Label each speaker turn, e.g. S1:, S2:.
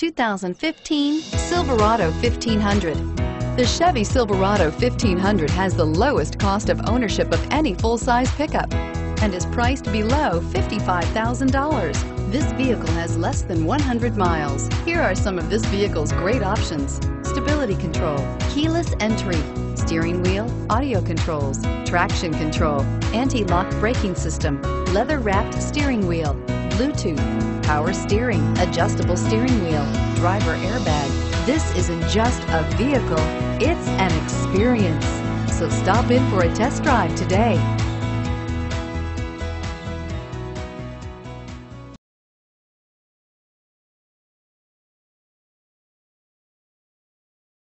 S1: 2015 Silverado 1500. The Chevy Silverado 1500 has the lowest cost of ownership of any full-size pickup and is priced below $55,000. This vehicle has less than 100 miles. Here are some of this vehicle's great options: stability control, keyless entry, steering wheel audio controls, traction control, anti-lock braking system, leather-wrapped steering wheel, Bluetooth, power steering, adjustable steering wheel, driver airbag. This isn't just a vehicle, it's an experience. So stop in for a test drive today.